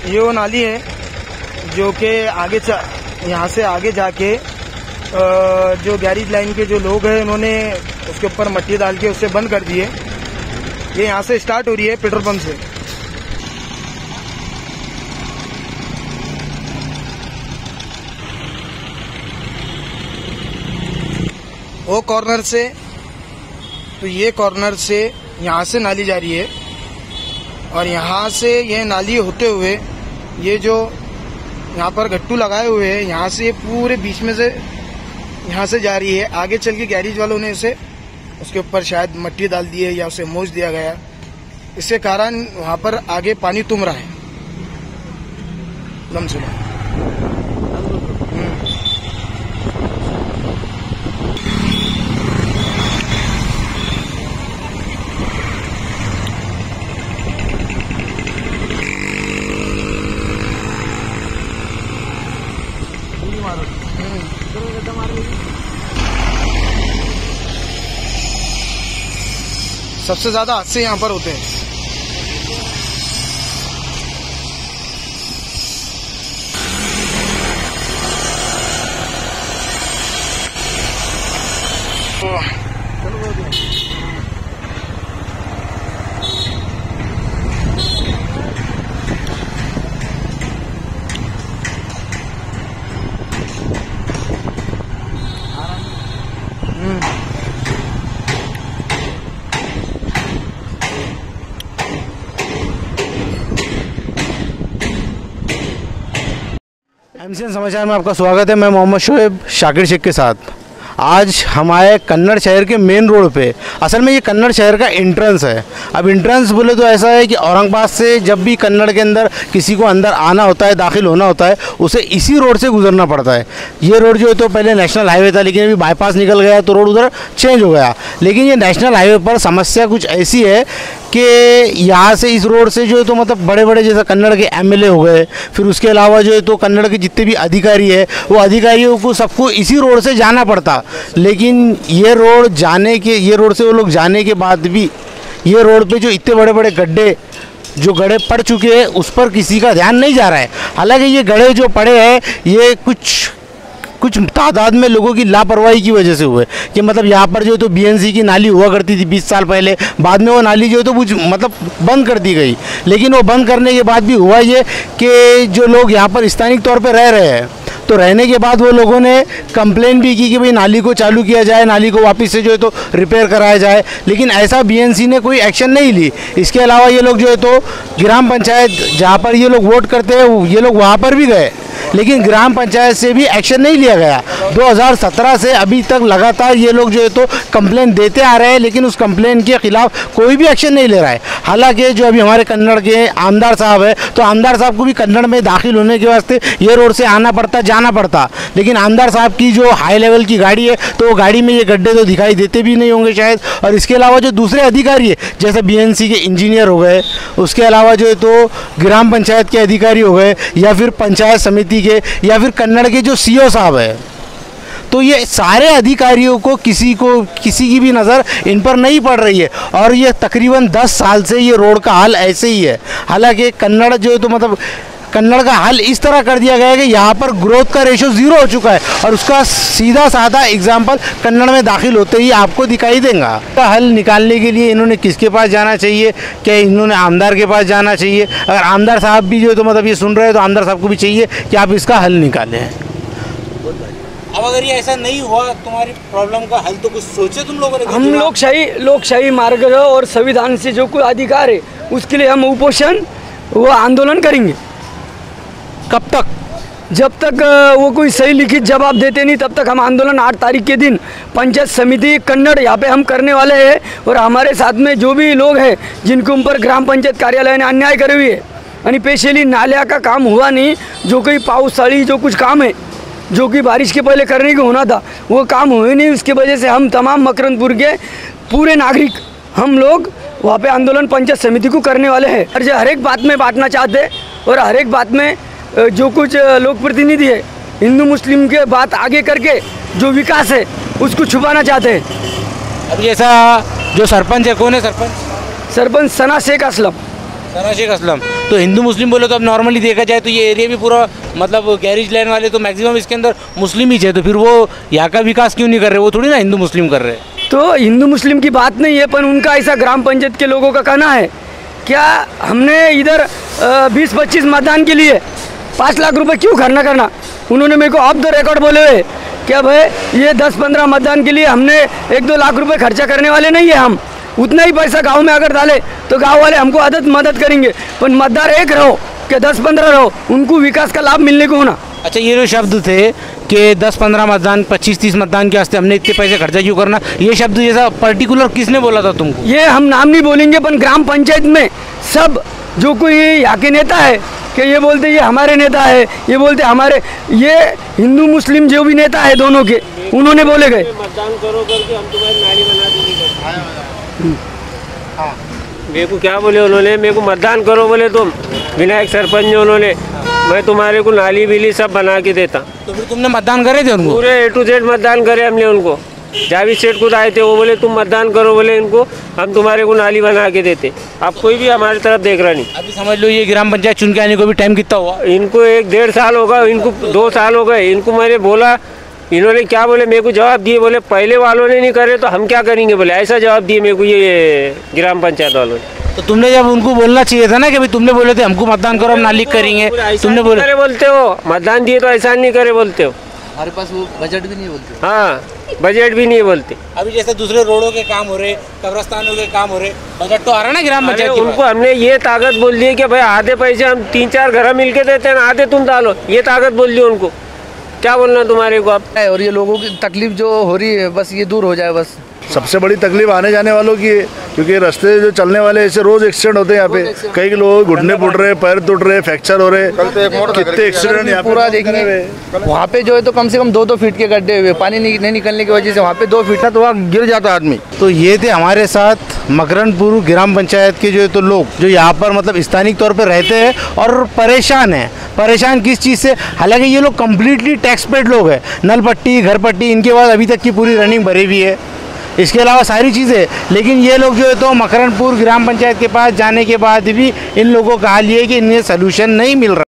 ये वो नाली है जो कि आगे यहाँ से आगे जाके जो गैरेज लाइन के जो लोग हैं उन्होंने उसके ऊपर मट्टी डाल के उससे बंद कर दिए। ये यहाँ से स्टार्ट हो रही है पेट्रोल पंप से। वो कॉर्नर से, तो ये कॉर्नर से यहाँ से नाली जा रही है और यहाँ से ये नाली होते हुए ये जो यहाँ पर गट्टू लगाए हुए हैं यहाँ से ये पूरे बीच में से यहाँ से जा रही है। आगे चल के गैरेज वालों ने इसे उसके ऊपर शायद मट्टी डाल दी है या उसे मोच दिया गया, इसके कारण वहाँ पर आगे पानी तुम रहा है एकदम से। सबसे ज्यादा हादसे यहाँ पर होते हैं। एमसीएन समाचार में आपका स्वागत है। मैं मोहम्मद शोएब शाकिर शेख के साथ। आज हम आए कन्नड़ शहर के मेन रोड पे। असल में ये कन्नड़ शहर का एंट्रेंस है। अब एंट्रेंस बोले तो ऐसा है कि औरंगाबाद से जब भी कन्नड़ के अंदर किसी को अंदर आना होता है, दाखिल होना होता है, उसे इसी रोड से गुजरना पड़ता है। ये रोड जो है तो पहले नेशनल हाईवे था, लेकिन अभी बाईपास निकल गया तो रोड उधर चेंज हो गया। लेकिन ये नेशनल हाईवे पर समस्या कुछ ऐसी है कि यहाँ से इस रोड से जो है तो मतलब बड़े बड़े जैसे कन्नड़ के एमएलए हो गए, फिर उसके अलावा जो है तो कन्नड़ के जितने भी अधिकारी है वो अधिकारियों को सबको इसी रोड से जाना पड़ता। लेकिन ये रोड से वो लोग जाने के बाद भी ये रोड पे जो इतने बड़े बड़े गड्ढे पड़ चुके हैं उस पर किसी का ध्यान नहीं जा रहा है। हालांकि ये गड्ढे जो पड़े हैं ये कुछ तादाद में लोगों की लापरवाही की वजह से हुए कि मतलब यहाँ पर जो है तो बीएनसी की नाली हुआ करती थी 20 साल पहले। बाद में वो नाली जो है तो कुछ मतलब बंद कर दी गई। लेकिन वो बंद करने के बाद भी हुआ ये कि जो लोग यहाँ पर स्थानिक तौर पे रह रहे हैं तो रहने के बाद वो लोगों ने कंप्लेन भी की कि भाई नाली को चालू किया जाए, नाली को वापस से जो है तो रिपेयर कराया जाए। लेकिन ऐसा बीएनसी ने कोई एक्शन नहीं ली। इसके अलावा ये लोग जो है तो ग्राम पंचायत जहाँ पर ये लोग वोट करते हैं ये लोग वहाँ पर भी गए, लेकिन ग्राम पंचायत से भी एक्शन नहीं लिया गया। 2017 से अभी तक लगातार ये लोग जो है तो कंप्लेन देते आ रहे हैं, लेकिन उस कंप्लेन के खिलाफ कोई भी एक्शन नहीं ले रहा है। हालांकि जो अभी हमारे कन्नड़ के आमदार साहब है तो आमदार साहब को भी कन्नड़ में दाखिल होने के वास्ते ये रोड से आना पड़ता, जाना पड़ता। लेकिन आमदार साहब की जो हाई लेवल की गाड़ी है तो वो गाड़ी में ये गड्ढे तो दिखाई देते भी नहीं होंगे शायद। और इसके अलावा जो दूसरे अधिकारी है जैसे बीएनसी के इंजीनियर हो गए, उसके अलावा जो है तो ग्राम पंचायत के अधिकारी हो गए, या फिर पंचायत समिति के, या फिर कन्नड़ के जो सीओ साहब है, तो ये सारे अधिकारियों को किसी की भी नज़र इन पर नहीं पड़ रही है। और ये तकरीबन 10 साल से ये रोड का हाल ऐसे ही है। हालांकि कन्नड़ जो है तो मतलब कन्नड़ का हाल इस तरह कर दिया गया है कि यहाँ पर ग्रोथ का रेशो 0 हो चुका है और उसका सीधा साधा एग्जाम्पल कन्नड़ में दाखिल होते ही आपको दिखाई देगा। का हल निकालने के लिए इन्होंने किसके पास जाना चाहिए? क्या इन्होंने आमदार के पास जाना चाहिए? अगर आमदार साहब भी जो है तो मतलब ये सुन रहे हैं तो आमदार साहब को भी चाहिए कि आप इसका हल निकालें। अब अगर ये ऐसा नहीं हुआ तुम्हारी प्रॉब्लम का हल तो कुछ सोचे तुम लोगों ने? हम लोकशाही मार्ग और संविधान से जो कोई अधिकार है उसके लिए हम उपोषण वो आंदोलन करेंगे। कब तक? जब तक वो कोई सही लिखित जवाब देते नहीं तब तक हम आंदोलन 8 तारीख के दिन पंचायत समिति कन्नड़ यहाँ पे हम करने वाले हैं। और हमारे साथ में जो भी लोग हैं जिनके ऊपर ग्राम पंचायत कार्यालय ने अन्याय करे हुए है आणि स्पेशली नाल्या का काम हुआ नहीं, जो कोई पावसाली जो कुछ काम है जो कि बारिश के पहले करने को होना था वो काम हुए नहीं, उसकी वजह से हम तमाम मकरंदपुर के पूरे नागरिक हम लोग वहाँ पे आंदोलन पंचायत समिति को करने वाले हैं। और जो हर एक बात में बांटना चाहते हैं और हर एक बात में जो कुछ लोक प्रतिनिधि है हिंदू मुस्लिम के बात आगे करके जो विकास है उसको छुपाना चाहते हैं। अब ऐसा जो सरपंच है, कौन है सरपंच? सरपंच सना शेख असलम। सना शेख असलम तो हिंदू मुस्लिम बोले तो अब नॉर्मली देखा जाए तो ये एरिया भी पूरा मतलब गैरेज लाइन वाले तो मैक्सिमम इसके अंदर मुस्लिम ही है, तो फिर वो यहाँ का विकास क्यों नहीं कर रहे? वो थोड़ी ना हिंदू मुस्लिम कर रहे हैं। तो हिंदू मुस्लिम की बात नहीं है, पर उनका ऐसा ग्राम पंचायत के लोगों का कहना है। क्या हमने इधर 20-25 मतदान के लिए 5 लाख रुपए क्यों खर्च करना? उन्होंने मेरे को ऑफ द रिकॉर्ड बोले हुए क्या भाई ये 10-15 मतदान के लिए हमने 1-2 लाख रुपए खर्चा करने वाले नहीं है। हम उतना ही पैसा गांव में अगर डाले तो गांव वाले हमको मदद करेंगे, पर मतदार एक रहो कि 10-15 रहो, उनको विकास का लाभ मिलने को होना। अच्छा, ये जो शब्द थे कि 10-15 मतदान 25-30 मतदान के वास्ते हमने इतने पैसे खर्चा क्यों करना, ये शब्द जैसा पर्टिकुलर किसने बोला था तुमको? ये हम नाम नहीं बोलेंगे, पर ग्राम पंचायत में सब जो कोई यहाँ के नेता है कि ये बोलते ये हमारे नेता है, ये बोलते हमारे, ये हिंदू मुस्लिम जो भी नेता है दोनों के, उन्होंने बोले गए मतदान करो करके हम तुम्हारी नाली बना देंगे। मेरे को क्या बोले उन्होंने, मेरे को मतदान करो बोले तुम, विनायक सरपंच ने उन्होंने, मैं तुम्हारे को नाली बिली सब बना के देता। तो फिर तुमने मतदान करे थे उनको? पूरे A to Z मतदान करे हमने उनको। जावेद सेठ खुद आए थे, वो बोले तुम मतदान करो बोले इनको, हम तुम्हारे को नाली बना के देते। अब कोई भी हमारी तरफ देख रहा नहीं। अभी समझ लो ये ग्राम पंचायत चुन के आने को भी टाइम कितना हुआ? इनको 1-1.5 साल होगा, इनको 2 साल हो गए। इनको मैंने बोला, इन्होंने क्या बोले मेरे को जवाब दिए, बोले पहले वालों ने नहीं करे तो हम क्या करेंगे, बोले ऐसा जवाब दिए मेरे को ये ग्राम पंचायत वालों ने। तो तुमने जब उनको बोलना चाहिए था ना कि भाई तुमने बोले थे हमको मतदान करो हम नाली करेंगे, तुमने बोले बोलते हो मतदान दिए तो ऐसा नहीं करे बोलते हो। हमारे पास वो बजट भी नहीं बोलते। हाँ, बजट भी नहीं बोलते। अभी जैसे दूसरे रोडों के काम हो रहे, कब्रस्तानों के काम हो रहे, बजट तो आ रहा ना ग्राम पंचायत के उनको हमने ये ताकत बोल दी है कि भाई आधे पैसे हम 3-4 घर मिल के देते हैं, आधे तुम डालो, ये ताकत बोल दी उनको। क्या बोलना तुम्हारे को आप? और ये लोगों की तकलीफ जो हो रही है बस ये दूर हो जाए बस। सबसे बड़ी तकलीफ आने जाने वालों की है, क्योंकि रास्ते जो चलने वाले ऐसे रोज एक्सीडेंट होते हैं यहाँ पे। कई लोग घुटने फुट रहे, पैर टूट रहे, फ्रैक्चर हो रहे, कितने एक्सीडेंट यहाँ पूरा देखेंगे वहाँ पे जो है तो कम से कम 2-2 फीट के गड्ढे हुए, पानी नहीं निकलने की वजह से वहाँ पे 2 फीट था तो वहाँ गिर जाता आदमी। तो ये थे हमारे साथ मकरनपुर ग्राम पंचायत के जो है तो लोग जो यहाँ पर मतलब स्थानीय तौर पर रहते हैं और परेशान हैं। परेशान किस चीज़ से? हालांकि ये लोग कम्प्लीटली टैक्स पेड लोग हैं, नल पट्टी, घर पट्टी इनके बाद अभी तक की पूरी रनिंग भरी हुई है, इसके अलावा सारी चीज़ें। लेकिन ये लोग जो है तो मकरनपुर ग्राम पंचायत के पास जाने के बाद भी इन लोगों का हाल ये है कि इन्हें सलूशन नहीं मिल रहा।